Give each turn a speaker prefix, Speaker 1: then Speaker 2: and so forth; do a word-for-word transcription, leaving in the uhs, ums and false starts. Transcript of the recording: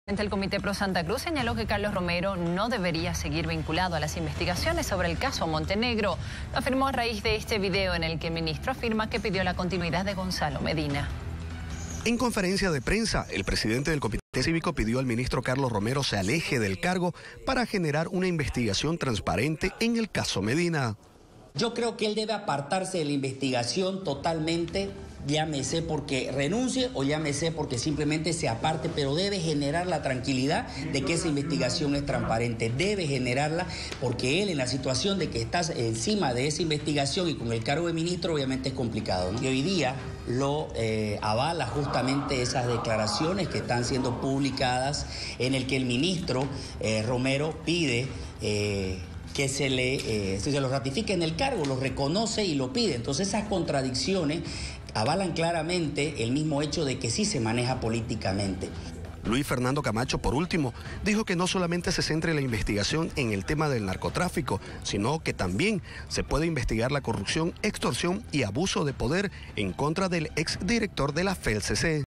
Speaker 1: El Comité Pro Santa Cruz señaló que Carlos Romero no debería seguir vinculado a las investigaciones sobre el caso Montenegro. Lo afirmó a raíz de este video en el que el ministro afirma que pidió la continuidad de Gonzalo Medina.
Speaker 2: En conferencia de prensa, el presidente del Comité Cívico pidió al ministro Carlos Romero se aleje del cargo para generar una investigación transparente en el caso Medina.
Speaker 3: Yo creo que él debe apartarse de la investigación totalmente, llámese porque renuncie o llámese porque simplemente se aparte, pero debe generar la tranquilidad de que esa investigación es transparente. Debe generarla porque él en la situación de que está encima de esa investigación y con el cargo de ministro obviamente es complicado, ¿no? Y hoy día lo eh, avala justamente esas declaraciones que están siendo publicadas en el que el ministro eh, Romero pide eh, que se le eh, se lo ratifique en el cargo, lo reconoce y lo pide. Entonces esas contradicciones avalan claramente el mismo hecho de que sí se maneja políticamente.
Speaker 2: Luis Fernando Camacho, por último, dijo que no solamente se centre la investigación en el tema del narcotráfico, sino que también se puede investigar la corrupción, extorsión y abuso de poder en contra del exdirector de la F E L C C.